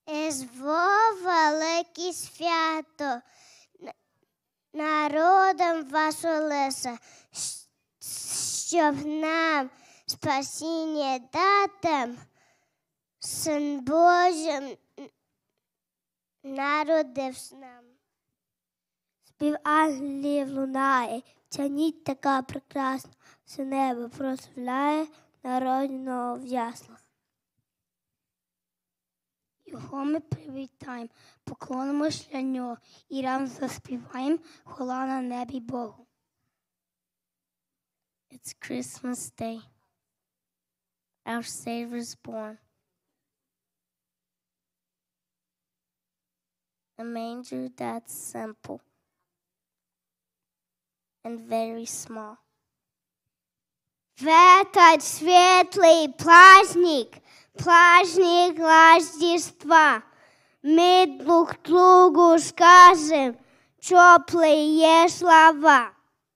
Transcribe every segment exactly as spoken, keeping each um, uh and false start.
Ество велике свято, народом Василиса, щоб нам спасіння дати, Син Божий народився нам. Спів ангелів лунає, ця ніч така прекрасна, все небо прославляє народженого в яслах. Його ми привітаємо, поклонимось для нього і разом заспіваємо хвала на небі Богу. It's Christmas Day. Our Savior's born. A manger that's simple and very small. В этот светлый праздник, праздник Рождества, мы друг другу скажем теплые слова.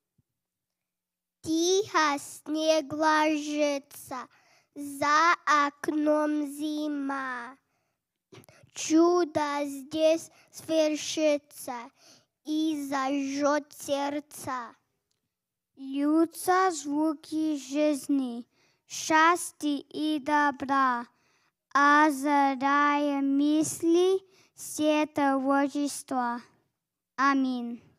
Тихо снег ложится, за окном зима. Чудо здесь свершится и зажжет сердца. Льются звуки жизни, счастья и добра, озаряя мысли света Рождества. Аминь.